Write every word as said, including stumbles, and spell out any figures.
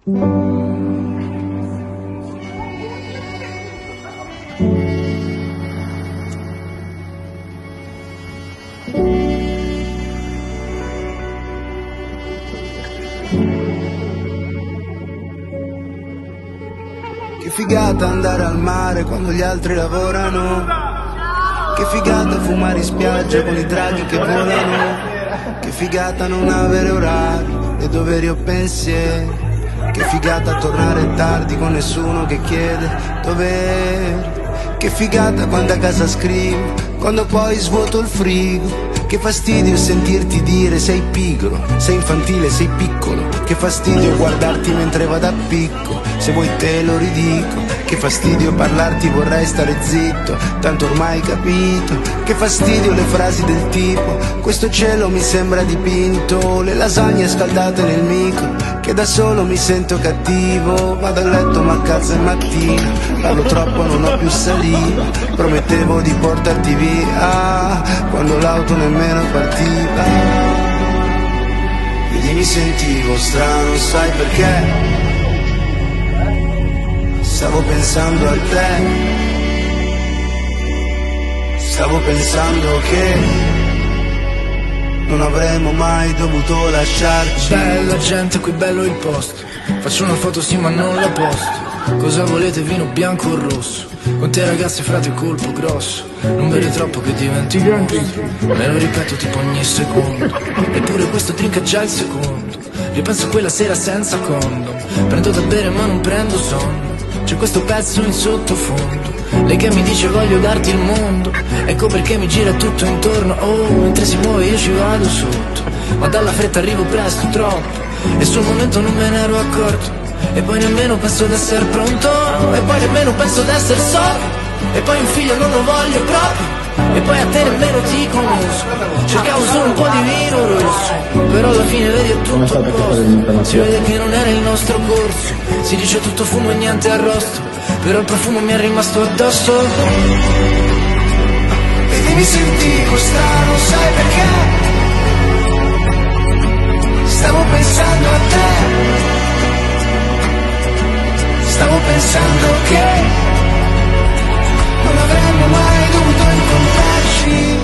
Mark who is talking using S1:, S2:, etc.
S1: Che figata andare al mare quando gli altri lavorano. Che figata fumare in spiaggia con i draghi che volano. Che figata non avere orari e doveri o pensieri. Che figata tornare tardi con nessuno che chiede dov'eri. Che figata quando a casa scrivo, quando poi svuoto il frigo. Che fastidio sentirti dire sei pigro, sei infantile, sei piccolo. Che fastidio guardarti mentre vado a picco, se vuoi te lo ridico. Che fastidio parlarti, vorrei stare zitto, tanto ormai capito. Che fastidio le frasi del tipo, questo cielo mi sembra dipinto. Le lasagne scaldate nel micro, che da solo mi sento cattivo. Vado a letto ma cazzo è mattina, parlo troppo non ho più saliva. Promettevo di portarti via quando l'auto nemmeno partiva. Ed mi sentivo strano, sai perché? Stavo pensando a te. Stavo pensando che non avremmo mai dovuto lasciarci.
S2: Bella gente, qui bello il posto. Faccio una foto sì ma non la posto. Cosa volete, vino bianco o rosso? Con te ragazzi frate colpo grosso. Non bevi troppo che diventi mostro. Me lo ripeto tipo ogni secondo. Eppure questo drink è già il secondo. Ripenso quella sera senza condom. Prendo da bere ma non prendo sonno. C'è questo pezzo in sottofondo. Lei che mi dice voglio darti il mondo. Ecco perché mi gira tutto intorno. Oh, mentre si muove io ci vado sotto. Ma dalla fretta arrivo presto, troppo. E sul momento non me ne ero accorto. E poi nemmeno penso d'essere pronto. E poi nemmeno penso d'essere solo. E poi un figlio non lo voglio proprio. E poi a te nemmeno ti conosco. Cercavo solo un po' di vino rosso. Però alla fine vedi è tutto a posto. Si vede che non era il nostro corso. Si dice tutto fumo e niente arrosto. Però il profumo mi è rimasto addosso.
S1: E mi sentivo strano, sai perché? Stavo pensando a te. Stavo pensando che non avremmo mai dovuto incontrarci.